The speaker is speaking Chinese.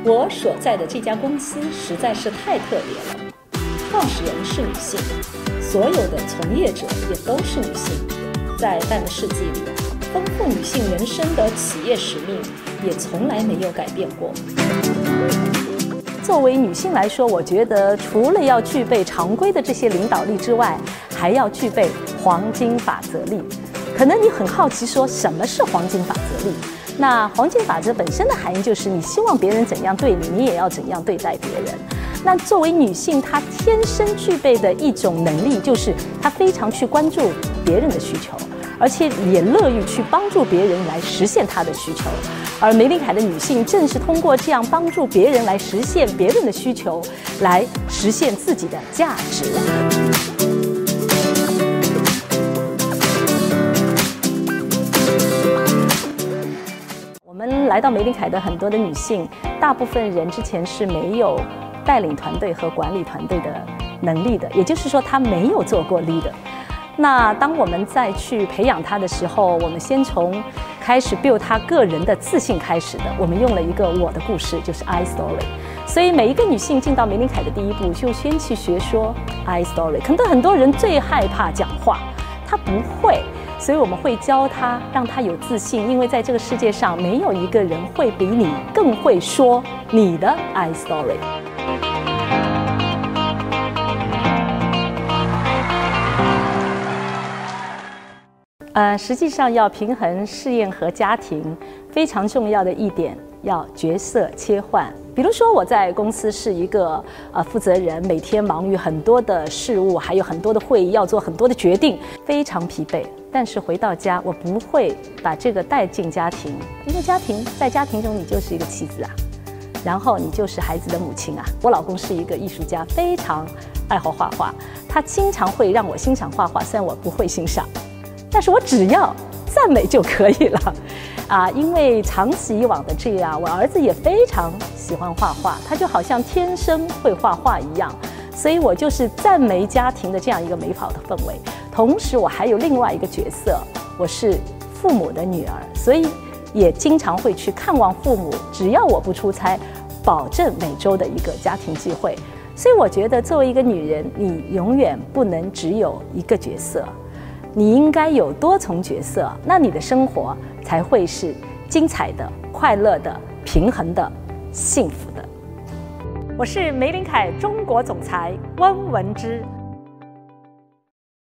我所在的这家公司实在是太特别了，创始人是女性，所有的从业者也都是女性。在半个世纪里，丰富女性人生的企业使命也从来没有改变过。作为女性来说，我觉得除了要具备常规的这些领导力之外，还要具备黄金法则力。可能你很好奇说，什么是黄金法则力？那黄金法则本身的含义就是你希望别人怎样对你，你也要怎样对待别人。那作为女性，她天生具备的一种能力，就是她非常去关注别人的需求，而且也乐于去帮助别人来实现她的需求。而玫琳凯的女性正是通过这样帮助别人来实现别人的需求，来实现自己的价值。我们来到玫琳凯的很多的女性，大部分人之前是没有带领团队和管理团队的能力的，也就是说她没有做过 leader。那当我们再去培养她的时候，我们先从开始 build 她个人的自信开始的。我们用了一个我的故事，就是 I story。所以每一个女性进到玫琳凯的第一步，就先去学说 I story。可能很多人最害怕讲话，她不会，所以我们会教她，让她有自信。因为在这个世界上，没有一个人会比你更会说你的 I story。实际上要平衡事业和家庭，非常重要的一点要角色切换。比如说我在公司是一个负责人，每天忙于很多的事务，还有很多的会议，要做很多的决定，非常疲惫。但是回到家，我不会把这个带进家庭，因为在家庭中你就是一个妻子啊，然后你就是孩子的母亲啊。我老公是一个艺术家，非常爱好画画，他经常会让我欣赏画画，虽然我不会欣赏。但是我只要赞美就可以了，因为长此以往的这样，我儿子也非常喜欢画画，他就好像天生会画画一样，所以我就是赞美家庭的这样一个美好的氛围。同时，我还有另外一个角色，我是父母的女儿，所以也经常会去看望父母。只要我不出差，保证每周的一个家庭聚会。所以我觉得，作为一个女人，你永远不能只有一个角色。你应该有多重角色，那你的生活才会是精彩的、快乐的、平衡的、幸福的。我是玫琳凯中国总裁温文之。